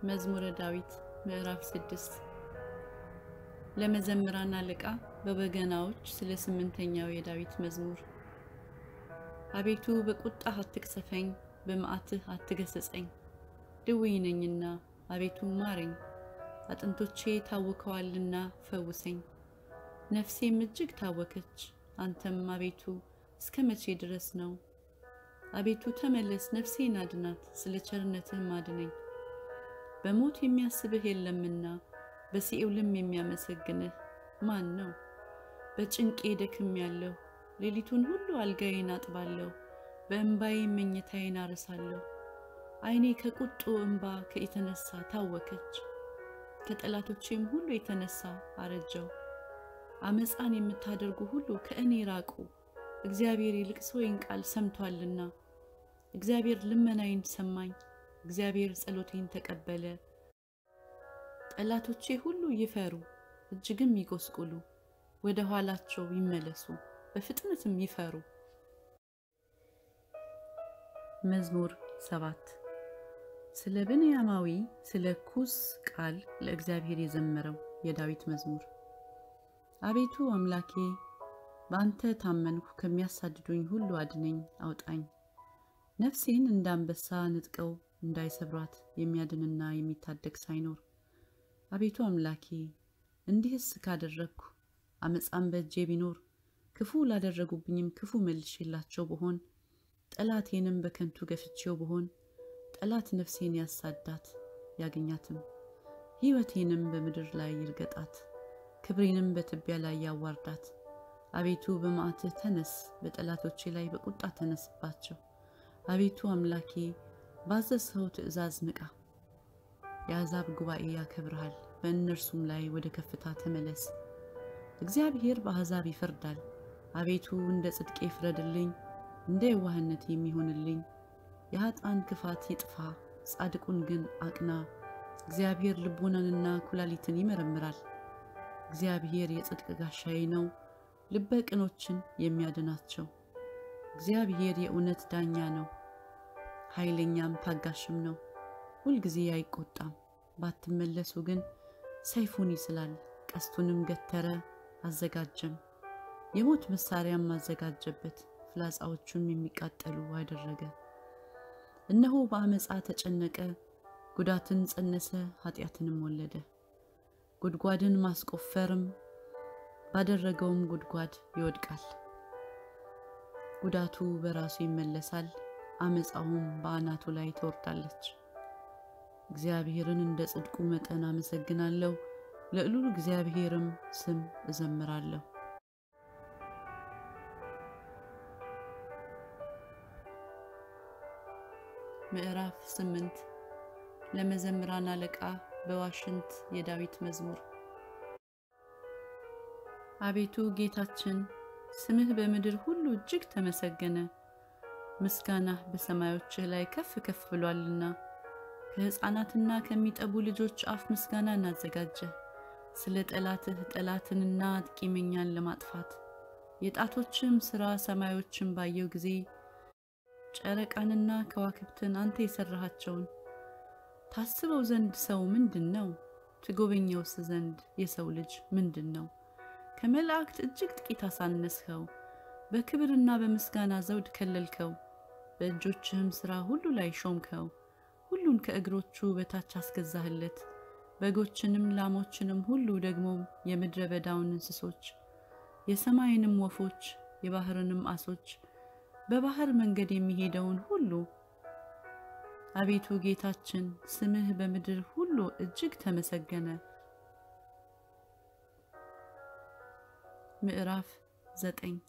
መዝሙረ ዳዊት ምዕራፍ 6 ለመዘምራን አለቃ በበገናዎች ስለ 8ኛው የዳዊት መዝሙር። አቤቱ በቁጣህ አትቅሰፈኝ፣ በመዓትህ አትገሰጸኝ። ድውይ ነኝና አቤቱ ማረኝ፣ አጥንቶቼ ታውከዋልና ፈውሰኝ። ነፍሴም እጅግ ታወከች፣ አንተም አቤቱ እስከ መቼ ድረስ ነው? አቤቱ ተመለስ፣ ነፍሴን አድናት፣ ስለ ቸርነትህም አድነኝ። በሞት የሚያስብህ የለምና በሲኦልም የሚያመሰግንህ ማን ነው? በጭንቄ ደክሜያለሁ፣ ሌሊቱን ሁሉ አልጋዬን አጥባለሁ፣ በእንባዬ መኝታዬን አርሳለሁ። ዓይኔ ከቁጡ እንባ የተነሳ ታወከች፣ ከጠላቶቼም ሁሉ የተነሳ አረጀው። አመፃን የምታደርጉ ሁሉ ከእኔ ራቁ፣ እግዚአብሔር የልቅሶዬን ቃል ሰምቷልና። እግዚአብሔር ልመናዬን ሰማኝ፣ እግዚአብሔር ጸሎቴን ተቀበለ። ጠላቶቼ ሁሉ ይፈሩ፣ እጅግም ይጎስቁሉ፣ ወደ ኋላቸው ይመለሱ፣ በፍጥነትም ይፈሩ። መዝሙር 7 ስለ ብንያማዊ ስለ ኩስ ቃል ለእግዚአብሔር የዘመረው የዳዊት መዝሙር። አቤቱ አምላኬ በአንተ ታመንኩ፣ ከሚያሳድዱኝ ሁሉ አድነኝ አውጣኝ። ነፍሴን እንዳንበሳ ንጥቀው እንዳይሰብራት የሚያድንና የሚታደግ ሳይኖር። አቤቱ አምላኬ እንዲህስ ካደረግኩ አመፃም በእጄ ቢኖር፣ ክፉ ላደረጉብኝም ክፉ መልሼላቸው ብሆን፣ ጠላቴንም በከንቱ ገፍቼው ብሆን፣ ጠላት ነፍሴን ያሳዳት ያገኛትም፣ ሕይወቴንም በምድር ላይ ይርገጣት፣ ክብሬንም በትቢያ ላይ ያዋርዳት። አቤቱ በመዓትህ ተነስ፣ በጠላቶቼ ላይ በቁጣ ተነስባቸው። አቤቱ አምላኬ ባዘዝኸው ትእዛዝ ንቃ። የአሕዛብ ጉባኤ ያከብርሃል፣ በእነርሱም ላይ ወደ ከፍታ ተመለስ። እግዚአብሔር በአሕዛብ ይፈርዳል። አቤቱ እንደ ጽድቄ ፍረድልኝ፣ እንደ የዋህነት የሚሆንልኝ። የኃጥአን ክፋት ይጥፋ፣ ጻድቁን ግን አቅና። እግዚአብሔር ልቦናንና ኩላሊትን ይመረምራል። እግዚአብሔር የጽድቅ ጋሻዬ ነው፣ ልበ ቅኖችን የሚያድናቸው። እግዚአብሔር የእውነት ዳኛ ነው፣ ኃይለኛም ታጋሽም ነው። ሁልጊዜ አይቆጣም። ባትመለሱ ግን ሰይፉን ይስላል፣ ቀስቱንም ገተረ አዘጋጀም። የሞት መሳሪያም አዘጋጀበት፣ ፍላጻዎቹም የሚቃጠሉ አደረገ። እነሆ በአመፃ ተጨነቀ፣ ጉዳትን ጸነሰ፣ ኃጢአትንም ወለደ። ጉድጓድን ማስቆፈርም ባደረገውም ጉድጓድ ይወድቃል። ጉዳቱ በራሱ ይመለሳል፣ አመፃውም በአናቱ ላይ ትወርዳለች። እግዚአብሔርን እንደ ጽድቁ መጠን አመሰግናለሁ፣ ለልዑል እግዚአብሔርም ስም እዘምራለሁ። ምዕራፍ 8 ለመዘምራን አለቃ በዋሽንት የዳዊት መዝሙር። አቤቱ ጌታችን ስምህ በምድር ሁሉ እጅግ ተመሰገነ፣ ምስጋናህ በሰማዮችህ ላይ ከፍ ከፍ ብሏልና። ከሕፃናትና ከሚጠቡ ልጆች አፍ ምስጋናን አዘጋጀ፣ ስለ ጠላትህ ጠላትንና ቂመኛን ለማጥፋት። የጣቶችም ሥራ ሰማዮችን ባየው ጊዜ፣ ጨረቃንና ከዋክብትን አንተ የሠራሃቸውን። ታስበው ዘንድ ሰው ምንድን ነው? ትጎበኘውስ ዘንድ የሰው ልጅ ምንድን ነው? ከመላእክት እጅግ ጥቂት አሳነስኸው፣ በክብርና በምስጋና ዘውድ ከለልከው። በእጆችህም ሥራ ሁሉ ላይ ሾምከው፣ ሁሉን ከእግሮቹ በታች አስገዛህለት። በጎችንም ላሞችንም ሁሉ፣ ደግሞም የምድረ በዳውን እንስሶች፣ የሰማይንም ወፎች፣ የባህርንም አሶች፣ በባህር መንገድ የሚሄደውን ሁሉ። አቤቱ ጌታችን ስምህ በምድር ሁሉ እጅግ ተመሰገነ። ምዕራፍ 9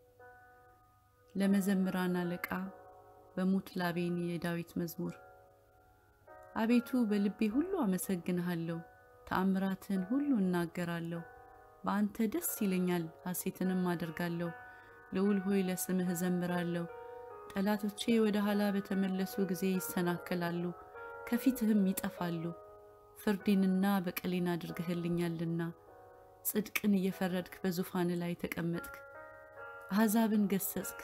ለመዘምራን አለቃ በሙትላቤን የዳዊት መዝሙር። አቤቱ በልቤ ሁሉ አመሰግንሃለሁ፣ ተአምራትህን ሁሉ እናገራለሁ። በአንተ ደስ ይለኛል፣ ሐሴትንም አደርጋለሁ። ልዑል ሆይ ለስምህ እዘምራለሁ። ጠላቶቼ ወደ ኋላ በተመለሱ ጊዜ ይሰናከላሉ፣ ከፊትህም ይጠፋሉ። ፍርዴንና በቀሌን አድርገህልኛልና፣ ጽድቅን እየፈረድክ በዙፋን ላይ ተቀመጥክ። አሕዛብን ገሰጽክ፣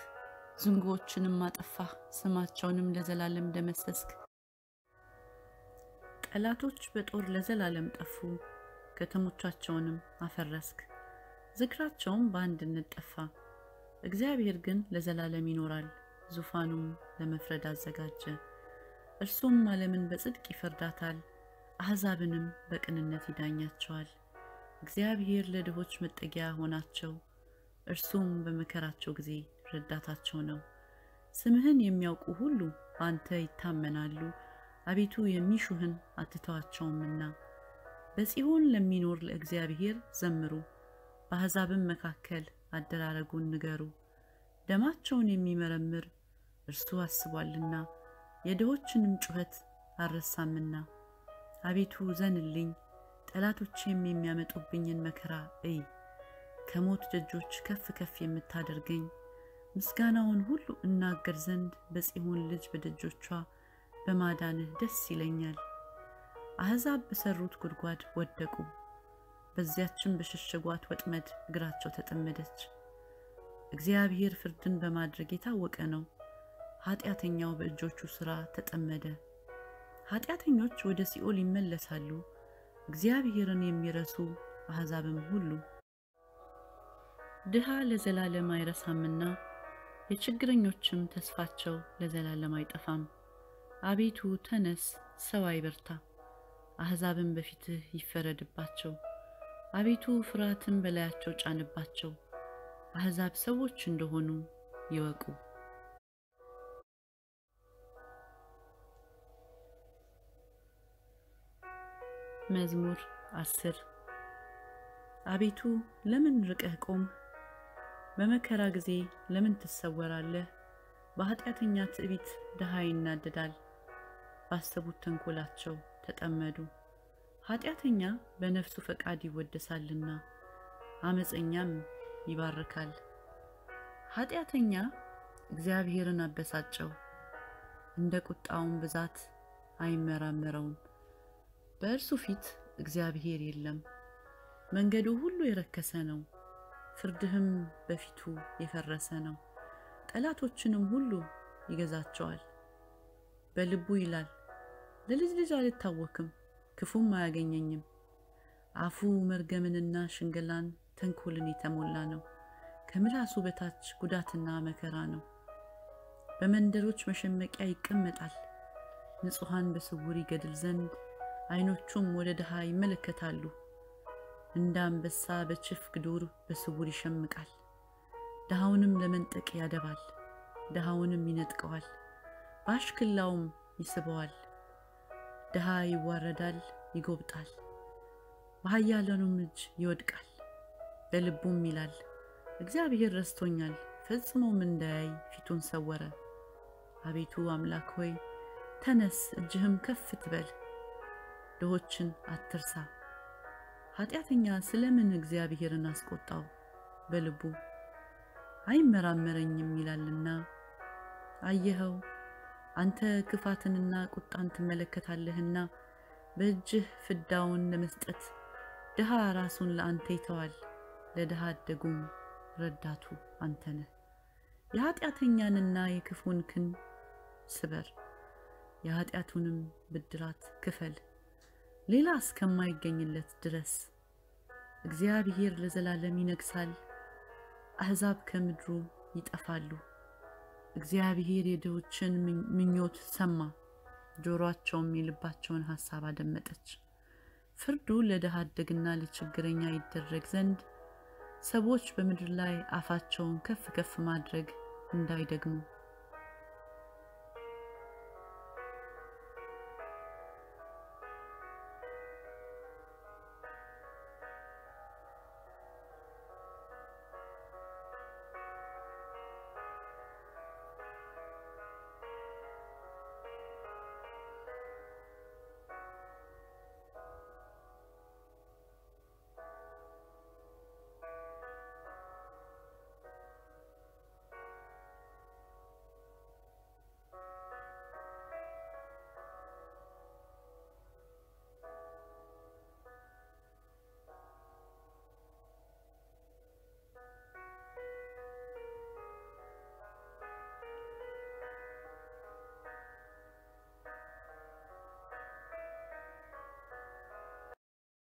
ዝንጎዎችንም አጠፋህ፣ ስማቸውንም ለዘላለም ደመሰስክ። ጠላቶች በጦር ለዘላለም ጠፉ፣ ከተሞቻቸውንም አፈረስክ። ዝክራቸውም በአንድነት ጠፋ። እግዚአብሔር ግን ለዘላለም ይኖራል፣ ዙፋኑም ለመፍረድ አዘጋጀ። እርሱም ዓለምን በጽድቅ ይፈርዳታል፣ አሕዛብንም በቅንነት ይዳኛቸዋል። እግዚአብሔር ለድሆች መጠጊያ ሆናቸው፣ እርሱም በመከራቸው ጊዜ ረዳታቸው ነው። ስምህን የሚያውቁ ሁሉ በአንተ ይታመናሉ፣ አቤቱ የሚሹህን አትተዋቸውምና። በጽዮን ለሚኖር ለእግዚአብሔር ዘምሩ፣ በአሕዛብም መካከል አደራረጉን ንገሩ። ደማቸውን የሚመረምር እርሱ አስቧልና፣ የድሆችንም ጩኸት አልረሳምና። አቤቱ ዘንልኝ፣ ጠላቶቼም የሚያመጡብኝን መከራ እይ። ከሞት ደጆች ከፍ ከፍ የምታደርገኝ ምስጋናውን ሁሉ እናገር ዘንድ በጽዮን ልጅ በደጆቿ በማዳንህ ደስ ይለኛል። አሕዛብ በሰሩት ጉድጓድ ወደቁ፣ በዚያችም በሸሸጓት ወጥመድ እግራቸው ተጠመደች። እግዚአብሔር ፍርድን በማድረግ የታወቀ ነው፣ ኃጢአተኛው በእጆቹ ሥራ ተጠመደ። ኃጢአተኞች ወደ ሲኦል ይመለሳሉ፣ እግዚአብሔርን የሚረሱ አሕዛብም ሁሉ። ድሃ ለዘላለም አይረሳምና የችግረኞችም ተስፋቸው ለዘላለም አይጠፋም። አቤቱ ተነስ፣ ሰው አይበርታ፣ አሕዛብም በፊትህ ይፈረድባቸው። አቤቱ ፍርሃትን በላያቸው ጫንባቸው፣ አሕዛብ ሰዎች እንደሆኑ ይወቁ። መዝሙር 10 አቤቱ ለምን ርቀህ ቆምህ? በመከራ ጊዜ ለምን ትሰወራለህ? በኃጢአተኛ ትዕቢት ድሃ ይናደዳል፣ ባሰቡት ተንኮላቸው ተጠመዱ። ኃጢአተኛ በነፍሱ ፈቃድ ይወደሳልና አመፀኛም ይባርካል። ኃጢአተኛ እግዚአብሔርን አበሳጨው፣ እንደ ቁጣውን ብዛት አይመራመረውም። በእርሱ ፊት እግዚአብሔር የለም። መንገዱ ሁሉ የረከሰ ነው፣ ፍርድህም በፊቱ የፈረሰ ነው። ጠላቶችንም ሁሉ ይገዛቸዋል። በልቡ ይላል፣ ለልጅ ልጅ አልታወክም፣ ክፉም አያገኘኝም። አፉ መርገምንና ሽንገላን ተንኮልን የተሞላ ነው፣ ከምላሱ በታች ጉዳትና መከራ ነው። በመንደሮች መሸመቂያ ይቀመጣል፣ ንጹሐን በስውር ይገድል ዘንድ ዓይኖቹም ወደ ድሃ ይመለከታሉ። እንደ አንበሳ በችፍግ ዱር በስውር ይሸምቃል፣ ድሃውንም ለመንጠቅ ያደባል፣ ድሃውንም ይነጥቀዋል፣ በአሽክላውም ይስበዋል። ድሃ ይዋረዳል፣ ይጎብጣል፣ በኃያላኑም እጅ ይወድቃል። በልቡም ይላል፣ እግዚአብሔር ረስቶኛል፣ ፈጽሞም እንዳያይ ፊቱን ሰወረ። አቤቱ አምላክ ሆይ ተነስ፣ እጅህም ከፍ ትበል፣ ድሆችን አትርሳ። ኃጢአተኛ ስለምን እግዚአብሔርን አስቆጣው? በልቡ አይመራመረኝም ይላልና። አየኸው፣ አንተ ክፋትንና ቁጣን ትመለከታለህና በእጅህ ፍዳውን ለመስጠት ድሃ ራሱን ለአንተ ይተዋል፣ ለድሃ አደጉም ረዳቱ አንተ ነህ። የኃጢአተኛንና የክፉን ክንድ ስበር፣ የኃጢአቱንም ብድራት ክፈል፣ ሌላ እስከማይገኝለት ድረስ። እግዚአብሔር ለዘላለም ይነግሣል፣ አሕዛብ ከምድሩ ይጠፋሉ። እግዚአብሔር የድሆችን ምኞት ሰማ፣ ጆሮአቸውም የልባቸውን ሐሳብ አደመጠች። ፍርዱ ለድሃ አደግና ለችግረኛ ይደረግ ዘንድ ሰዎች በምድር ላይ አፋቸውን ከፍ ከፍ ማድረግ እንዳይደግሙ